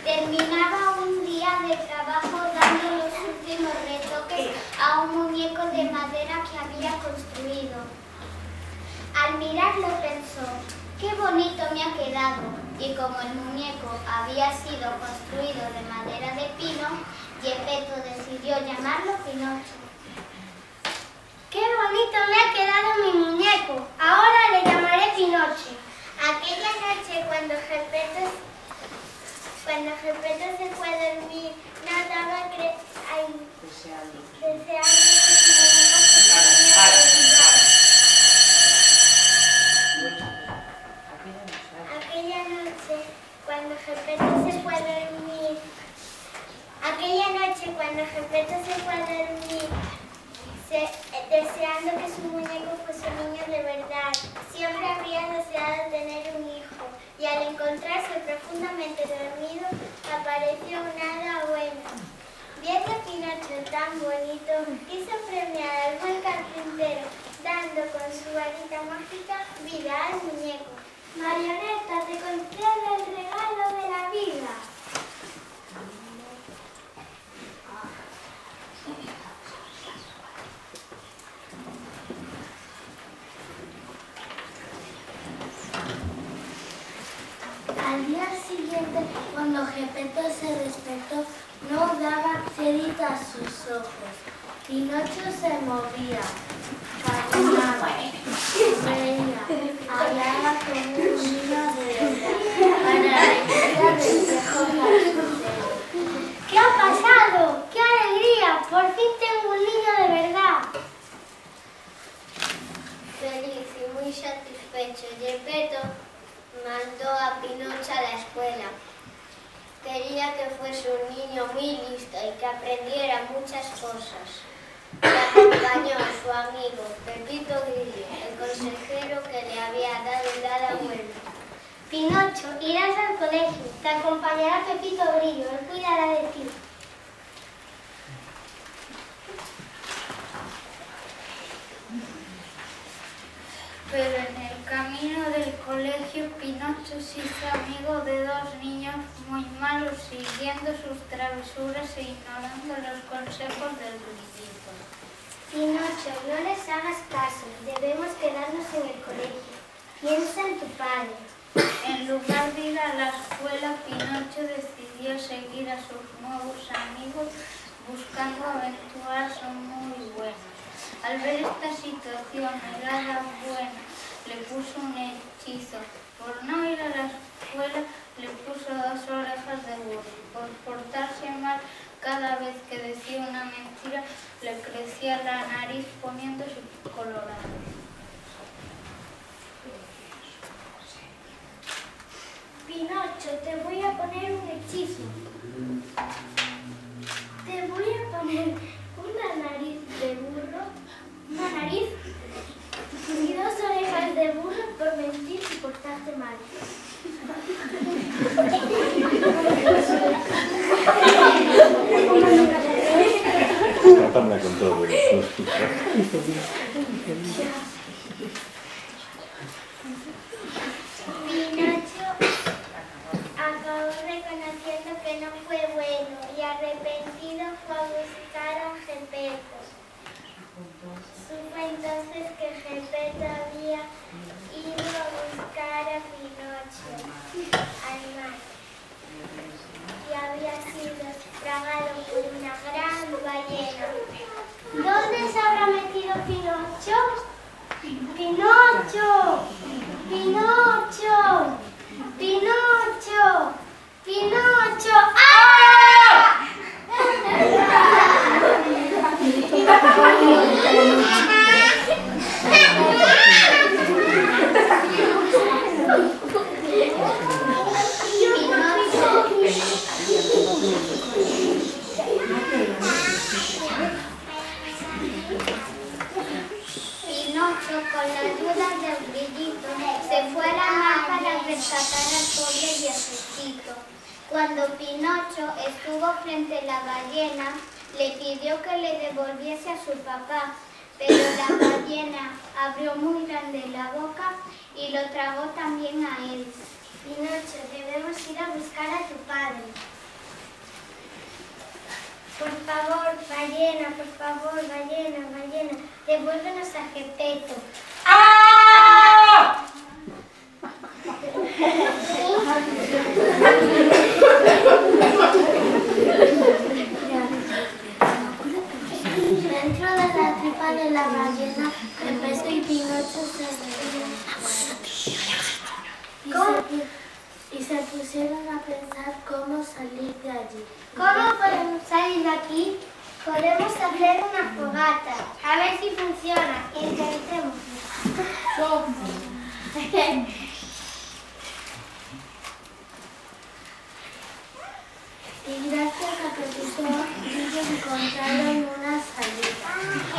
Terminaba un día de trabajo dando los últimos retoques a un muñeco de madera que había construido. Al mirarlo pensó, qué bonito me ha quedado, y como el muñeco había sido construido de madera de pino, Geppetto decidió llamarlo Pinocho. ¡Qué bonito me ha quedado mi muñeco! Ahora le llamaré Pinocho. Aquella noche cuando Geppetto se fue a dormir, no daba deseando que su Aquella noche cuando Geppetto se fue a dormir, deseando que su muñeco fuese un niño de verdad. Siempre habría deseado tener un hijo, y al encontrarse profundamente dormido, apareció una hada buena. Viendo a Pinocho tan bonito, quiso premiar al buen carpintero, dando con su varita mágica vida al muñeco. Marioneta, te concedo el regalo de la vida. Al día siguiente, cuando Geppetto se despertó, no daba crédito a sus ojos. Pinocho se movía, caminaba, reía, hablaba como un niño de verdad, para alegría del viejo carpintero. ¿Qué ha pasado? ¡Qué alegría! ¡Por fin tengo un niño de verdad! Feliz y muy satisfecho, Geppetto mandó a Pinocho a la escuela. Quería que fuese un niño muy listo y que aprendiera muchas cosas. Le acompañó a su amigo Pepito Grillo, el consejero que le había dado el hada buena. Pinocho, irás al colegio. Te acompañará Pepito Grillo. Él cuidará de ti. Pero en el camino del colegio, Pinocho se hizo amigo de dos niños muy malos, siguiendo sus travesuras e ignorando los consejos del grillito. Pinocho, no les hagas caso. Debemos quedarnos en el colegio. Piensa en tu padre. En lugar de ir a la escuela, Pinocho decidió seguir a sus nuevos amigos buscando aventuras muy buenas. Al ver esta situación, el hada buena le puso un hechizo. Por no ir a la escuela, le puso 2 orejas de burro. Por portarse mal, cada vez que decía una mentira, le crecía la nariz poniéndose colorada. Pinocho, te voy a poner un hechizo. Te voy a poner una nariz de burro, una nariz y 2 orejas de burro por mentir y portarte mal. Habla con todo. Pinocho acabó reconociendo que no fue bueno y arrepentido fue a buscar a Geppetto. Supo entonces que Geppetto había ido a buscar a Pinocho al mar y había sido tragado por una gran ballena. ¿Dónde se habrá metido Pinocho? ¡Pinocho! ¡Pinocho! ¡Pinocho! ¡Pinocho! ¡Ah! Pinocho, con la ayuda del grillito, se fue a la mar para rescatar al pobre viejecito. Cuando Pinocho estuvo frente a la ballena, le pidió que le devolviese a su papá, pero la ballena abrió muy grande la boca y lo tragó también a él. Pinocho, debemos ir a buscar a tu padre. Por favor, ballena, devuélvenos a Gepeto. ¡Ah! Dentro de la tripa de la ballena, Gepeto y Pinocho se pusieron a pensar cómo salir de allí. ¿Cómo podemos salir de aquí? Podemos hacer una fogata. A ver si funciona. Intentemos. Y gracias a Pepito, ellos encontraron una salida.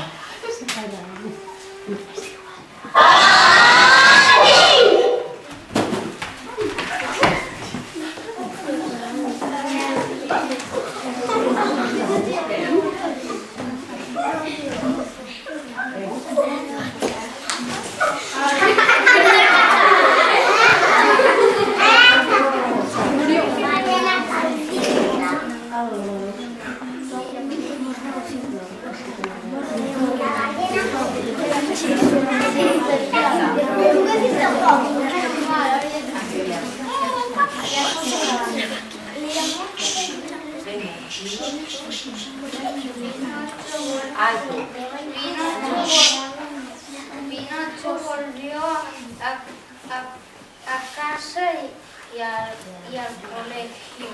Pinocho volvió a casa y al colegio.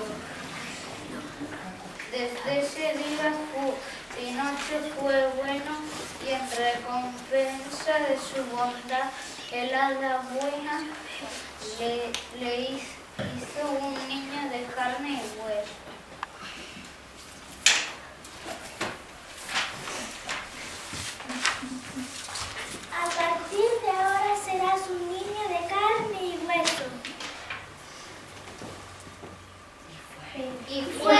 Desde ese día Pinocho fue bueno y en recompensa de su bondad el hada buena le hizo un niño de carne y hueso. A partir de ahora serás un niño de carne y hueso. Y fue